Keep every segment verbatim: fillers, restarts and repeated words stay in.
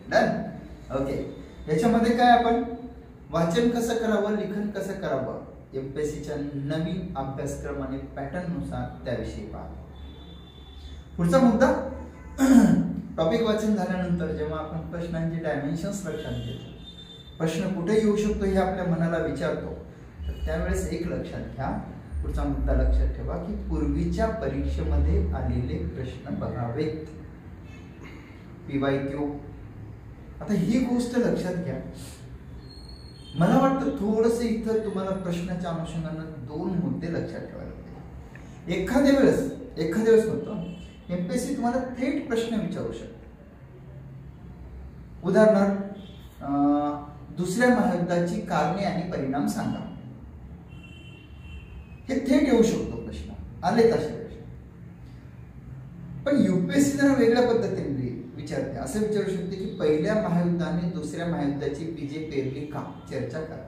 Done. Okay, याच्यामध्ये काय आपण वाचन कसं करावं, लिखाण कसं करावं, एमपीएससीच्या नवीन अभ्यासक्रम आणि पॅटर्न नुसार त्याविषयी पाहतो. पुढचा मुद्दा, टॉपिक वाचन झाल्यानंतर जेव्हा आपण प्रश्नांचे डायमेन्शन्स लक्षात घेतो, प्रश्न कुठे येऊ शकतो हे आपल्या मनाला विचारतो, तर त्यावेळेस एक लक्षात घ्या, पुढचा मुद्दा लक्षात ठेवा की पूर्वीच्या परीक्षेमध्ये आलेले प्रश्न बघावेत, पीवायक्यू. आता ही गोष्ट लक्षात घ्या. मला वाटतं थोडंसं इथं तुम्हाला प्रश्नाच्या अनुषंगानं दोन मुद्दे लक्षात ठेवायला पाहिजे. एखाद्या वेळेस एखाद्या वेळेस होतं एमपीएससी तुम्हाला थेट प्रश्न विचारू शकते. उदाहरणार्थ, दुसऱ्या महायुद्धाची कारणे आणि परिणाम सांगा. हे थेट येऊ शकतो प्रश्न, आले तसे प्रश्न. पण युपीएससी जरा वेगळ्या पद्धतीने विचारते. असं विचारू शकते की पहिल्या महायुद्धाने दुसऱ्या महायुद्धाची बीजे पेरली का, चर्चा करा.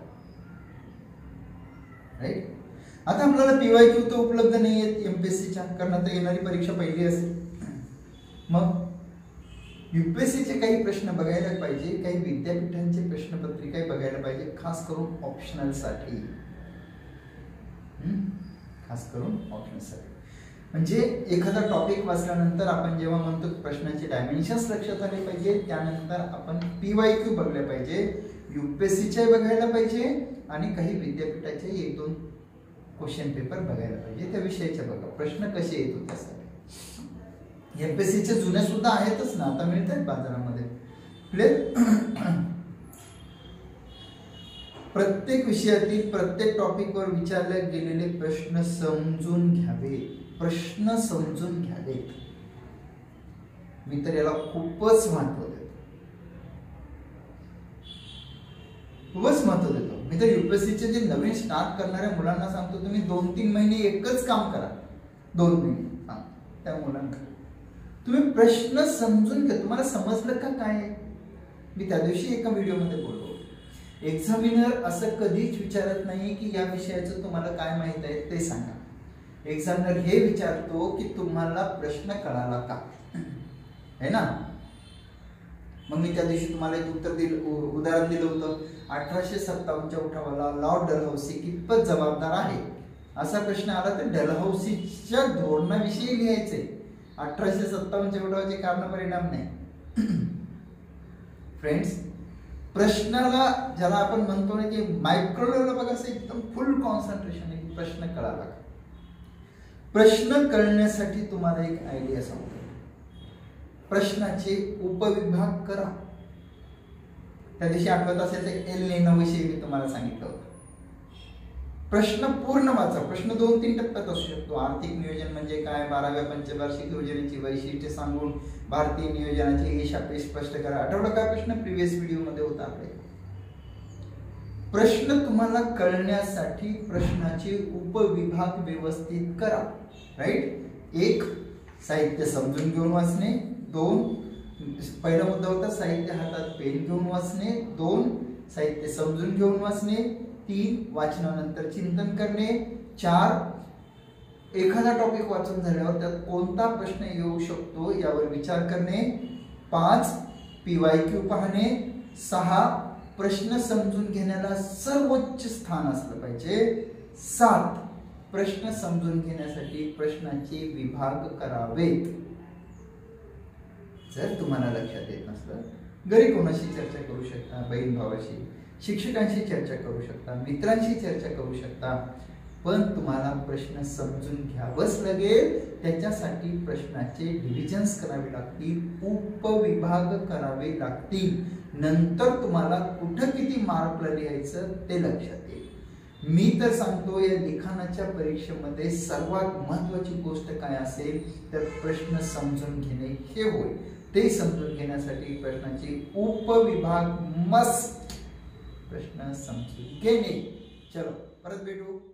राईट. आता आपल्याला पीवायक्यू तर उपलब्ध नाही आहेत एमपीएससीच्या, कारण आता येणारी परीक्षा पहिली असेल. मग युपीएससीचे काही प्रश्न बघायला पाहिजे, काही विद्यापीठांचे प्रश्नपत्रिका बघायला पाहिजे, खास करून ऑप्शनल साठी. खास करून ऑप्शनल साठी म्हणजे एखादा टॉपिक वाचल्यानंतर आपण जेव्हा म्हणतो प्रश्नाचे डायमेन्शन्स लक्षात आले पाहिजे, त्यानंतर आपण पीवायक्यू बघले पाहिजे, युपीएससीचे बघायला पाहिजे आणि काही विद्यापीठाचे एक दोन क्वेश्चन पेपर बघायला पाहिजे, त्या विषयाचे बघा प्रश्न कसे येत होते त्यासाठी. एमपीएससीचे जुने सुद्धा आहेतच ना, आता मिळत आहेत बाजारामध्ये. क्लिअर. प्रत्येक विषयातील प्रत्येक टॉपिकवर विचारले गेलेले प्रश्न समजून घ्यावे, प्रश्न समजून घ्यावेत. मी तर याला खूपच महत्व देतो, खूपच महत्व देतो. मी तर युपीएससीचे जे नवीन स्टार्ट करणाऱ्या मुलांना सांगतो, तुम्ही दोन तीन महिने एकच काम करा, दोन महिने त्या मुलांना तुम्ही प्रश्न समजून घ्या. तुम्हाला समजलं का काय. मी त्या दिवशी एका व्हिडिओमध्ये बोललो, एक्झामिनर असं कधीच विचारत नाही की या विषयाचं तुम्हाला काय माहित आहे ते सांगा. एक्झामिनर हे विचारतो की तुम्हाला प्रश्न कळाला का, है ना. मग मी त्या दिवशी तुम्हाला एक उत्तर दिलं, उदाहरण दिलं होतं. अठराशे सत्तावन्नच्या उठावाला लॉर्ड डलहौसी कितपत जबाबदार आहे, असा प्रश्न आला तर डलहौसीच्या धोरणाविषयी लिहायचे. अठराशे सत्तावन्नच्या उठावाचे कारण परिणाम नाही. फ्रेंड्स, प्रश्नाला ज्याला आपण म्हणतो ना की मायक्रो लेवलला बघा, असं एकदम फुल कॉन्सन्ट्रेशन आहे, प्रश्न कळाला का. प्रश्न कळण्यासाठी तुम्हाला एक आयडिया सांगतो, प्रश्नाचे उपविभाग करा. त्या दिवशी आठवत असेल तर एल निनो विषयी मी तुम्हाला सांगितलं होतं. प्रश्न पूर्ण वाचा. प्रश्न दोन तीन टप्प्यात असू शकतो. आर्थिक नियोजन म्हणजे काय, बाराव्या पंचवार्षिक योजनेची वैशिष्ट्ये सांगून भारतीय नियोजनाची ईशापे स्पष्ट करा. आठवडा काय प्रश्न प्रिव्हियस व्हिडिओ मध्ये होता आपले. प्रश्न तुम्हाला कळण्यासाठी प्रश्नाचे उपविभाग व्यवस्थित करा. राईट. एक, साहित्य समजून घेऊन वाचणे. दोन, पहिला मुद्दा होता साहित्य हातात पेन घेऊन वाचणे. दोन, साहित्य समजून घेऊन वाचणे. तीन, वाचनानंतर चिंतन करणे. चार, एखादा टॉपिक वाचून झाल्यावर त्यात कोणता प्रश्न येऊ शकतो यावर विचार करणे. पाच, पीवायक्यू पाहणे. सहा, प्रश्न समजून घेण्याला सर्वोच्च स्थान असलं पाहिजे. सात, प्रश्न समजून घेण्यासाठी प्रश्नाचे विभाग करावेत. जर तुम्हाला लक्षात येत नसलं, घरी कोणाशी चर्चा करू शकता, बहीण भावाशी, शिक्षकांशी चर्चा करू शकता, मित्रांशी चर्चा करू शकता, पण तुम्हाला प्रश्न समजून घ्यावंच लागेल. त्याच्यासाठी प्रश्नाचे डिव्हिजन्स करावे लागतील, उपविभाग करावे लागतील. नंतर तुम्हाला कुठं किती मार्कला लिहायचं ते लक्षात येईल. मी तर सांगतो, या लिखाणाच्या परीक्षेमध्ये सर्वात महत्वाची गोष्ट काय असेल तर प्रश्न समजून घेणे हे होय. ते समजून घेण्यासाठी प्रश्नाचे उपविभाग मस्ट, प्रश्न समजून घेणे. चलो परत भेटू.